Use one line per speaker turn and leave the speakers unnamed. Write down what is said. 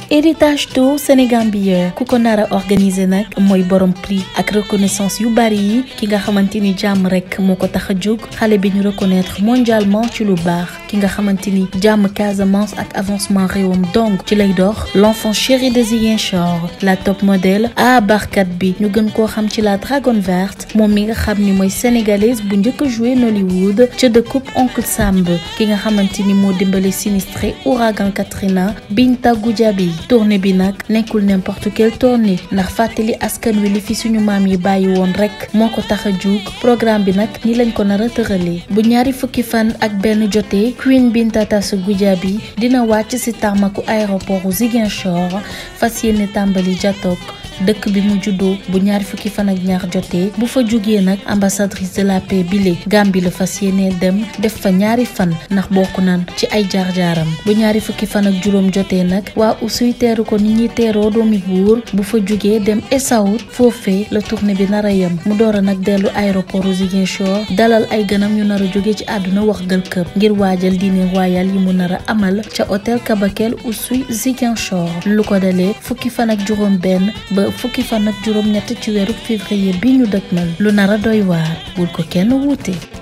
héritage tour Sénégambia ku ko nar a organiser nag mooy borom prix ak reconnaissance yu bari yi ki nga xamante ni jàmm rek moo ko tax a jóg xale bi ñu reconnaître mondialement ci lu baax ki nga xamante ni jàmm Casamance ak avancement réewam donc ci lay dox l'enfant chéri de Ziguinchor la top modèle a barkat bi ñu gën koo xam ci la dragonne verte moom mi nga xam ni mooy sénégalaise bu njëkk a joué Nollywood ca de coupe oncle Samb ki nga xamante ni moo dimbale sinistré ouragan Katrina Binta Goudiaby tournée bi nag nekkul n'importe quelle tournée ndax fàttali askan wi li fi suñu maam yi bàyyi woon rek moo ko tax a jug programme bi nag ni lañ ko nar a tëralee bu ñaari fukki fan ak benn jotee Queen Binta Tasu Goudiaby dina wàcc ci tarmaku aéroport u Ziguinchor fas yéene tàmbali jatoog dëkk bi mu juddoo bu ñaari fukki fan ak ñaar jotee bu fa jógee nag ambassadrice de la paix bile Gambie la fas yéene dem def fa ñaari fan ndax bokk naan ci ay jaar-jaaram bu ñaari fukki fan ak juróom jotee nag waa usuy teeru ko ni ñuy teeroo doomi buur bu fa jógee dem Essaout foofee la tournée bi nar a yem mu door a nag dellu aéroport Ziguinchor dalal ay ganam ñu nar a jóge ci àdduna wax gël kër ngir waajal dîner royal yi mu nar a amal ca hôtel Kabakel usuy Ziguinchor lu ko dalee fukki fan ak juróom benn ba fukki fan ak juróom ñett ci weeru février bi ñu dëkkmal lu nar a doy waar bul ko kenn wuute